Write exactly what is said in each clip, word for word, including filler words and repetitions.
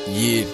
Yeah.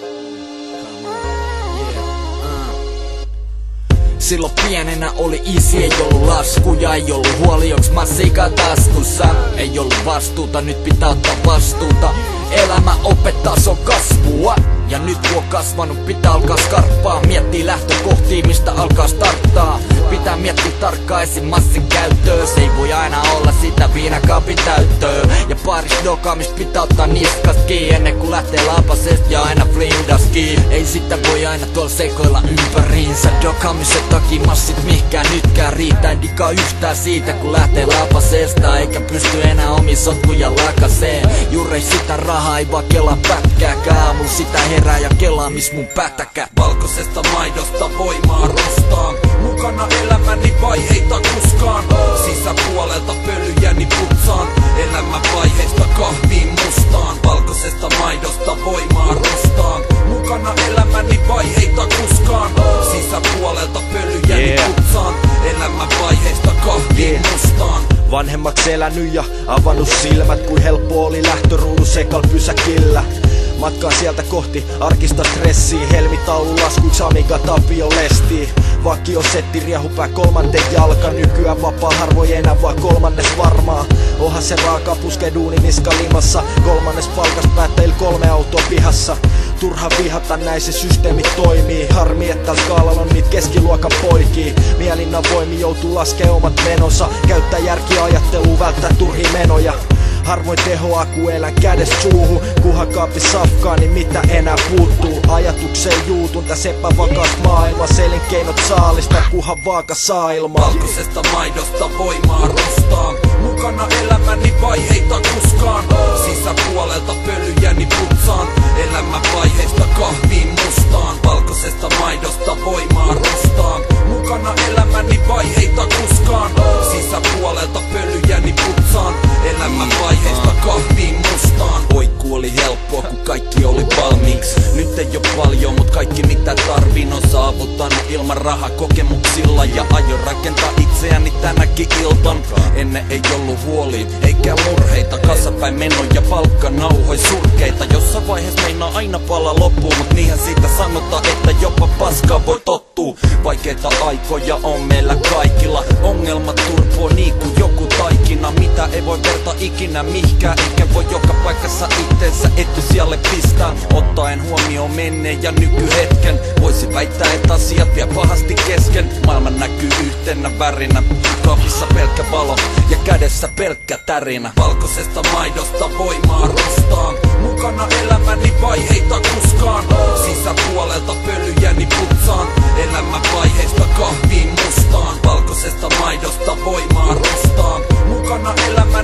Silloin pienenä oli isi, ei ollut laskuja, ei ollut huoli, onks massiikaa taskussa. Ei ollut vastuuta, nyt pitää ottaa vastuuta. Elämä opettaa, se on kasvua. Ja nyt kun on kasvanut, pitää alkaa skarppaa. Miettii lähtökohtia, mistä alkaa starttaa. Pitää miettiä tarkkaan esim. Massin käyttöä. Se ei voi aina olla sitä viinakaapin täyttöä. Ja paris dokaa, mistä pitää ottaa niskasta kiinni ennen kuin lähtee lapasesta ja aina flindaskiin. Ei sitä voi aina tuolla sekoilla ympäriinsä. Dokaamisen takia massit mihkään nytkään riitä. En digaa yhtään siitä kun lähtee lapasesta. Eikä pysty enää omi sotkuja lakaseen. Juuri sitä rahaa, ei vaan kelaa pätkääkään. Aamulla sitä herää ja kelaa mis mun pätäkä. Valkoisesta maidosta voimaa rostaan. Mukana elämäni vaiheita kuskaan. Sisäpuolelta pölyjäni putsaan. Elämän vaiheista kahviin mustaan. Valkoisesta maidosta voimaa rostaan. Mukana elämäni vaiheita kuskaan. Sisäpuolelta pölyjäni yeah. putsaan. Elämän vaiheista kahviin yeah. mustaan. Vanhemmaksi elänyt ja avannut silmät, kuin helppo oli lähtöruudun sekal pysäkillä. Matkaa sieltä kohti arkista stressiä. Helmitaulun laskuks Amiga Tapio lestii. Vakio setti riehupää kolmanten jalka. Nykyään vapaa harvoin enää vaan kolmannes varmaa. Onhan se raaka puske duuni niska limassa. Kolmannes palkas päättäjil kolme autoa pihassa. Turha vihata, näin se systeemi toimii. Harmi että tällä skaalalla on niit keskiluokan poikii. Mielinnan voimi joutuu laskee omat menonsa. Käyttää järkiä ajattelua, välttää turhia menoja. Harvoin tehoa kun elän kädestä suuhun. Kunhan kaapi safkaa, niin mitä enää puuttuu. Ajatukseen juutun täs epävakaas maailmas. Elinkeinot saalista, kunhan vaaka saa ilmaa. Valkoisesta maidosta voimaa rostaan. Mukana elämäni vaiheita kuskaan. Sisäpuolelta pölyjäni putsaan. Elämän vaiheista kahviin mustaan. Valkoisesta maidosta voimaa rostaan. Mukana elämäni vaiheita kuskaan. Sisäpuolelta pölyjäni putsaan. Elämän vaiheista kahviin mustaan. Oikku oli helppoa kun kaikki oli valmiiksi. Nyt ei oo paljon mut kaikki mitä tarviin on saavuttanut ilman rahakokemuksilla. Ja aion rakentaa itseäni tänäkin iltan. Ennen ei ollut huoli eikä murheita. Kassapäin menoja palkkanauhoi surkeita. Jossain vaiheessa meinaa aina pala loppuun. Mut niinhän siitä sanotaan että jopa paskaa voi tottuu. Vaikeita aikoja on meillä kaikilla. Ongelmat turpoo niin kuin joku taikina. Mitä ei voi verta ikinä mihkään. Eikä voi joka paikassa itsensä etusijalle pistää. Ottaen huomioon menneen ja nykyhetken. Voisi väittää että asiat vie pahasti kesken. Maailma näkyy yhtenä värinä. Kaapissa pelkkä valo ja kädessä pelkkä tärinä. Valkoisesta maidosta voimaa rostaan. Mukana elämäni vaiheita kuskaan. Sisäpuolelta pölyjäni putsaan. Elämän vaiheista kahviin mustaan. Valkoisesta maidosta voimaa rostaan. Mukana elämäni